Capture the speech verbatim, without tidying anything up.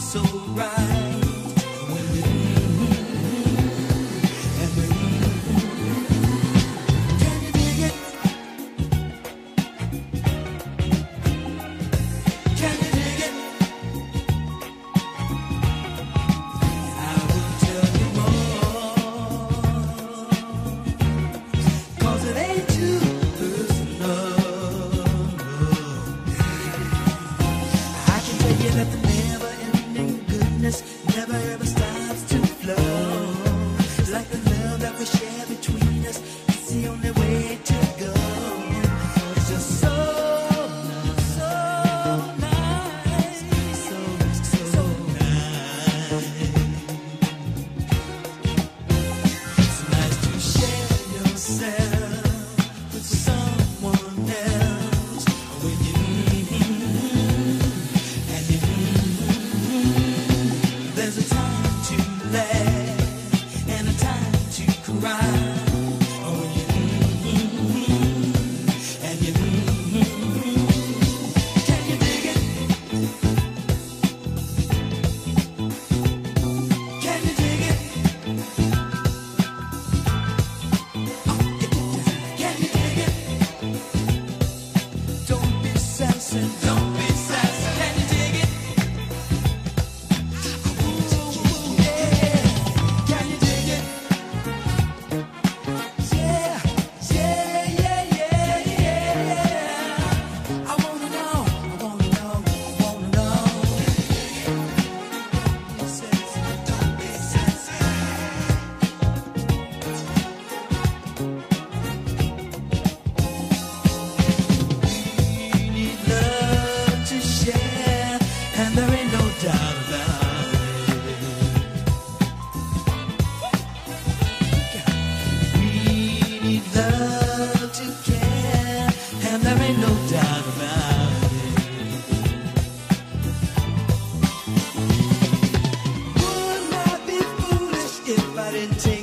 so right. When we and we can you dig it? Can you dig it? I will tell you more, 'cause it ain't too personal. I can tell you that the never-ending goodness never ever stops to flow. It's like the love that we share between us, it's the only way to go. It's just so nice, so nice, so, so nice. It's nice to share yourself with someone else when you and you there's a time to laugh and a time to cry. Oh, when you and you can you dig it? Can you dig it? Oh, get it down. Can you dig it? Don't be sassy, don't be sassy. Can you dig it? Yeah. Can you dig it? Yeah, yeah, yeah, yeah, yeah. I wanna know, I wanna know, I wanna know. Be sassy, don't be sassy. We need love to share, and there ain't no doubt about it. We need love to care, and there ain't no doubt about it. Would not be foolish if I didn't take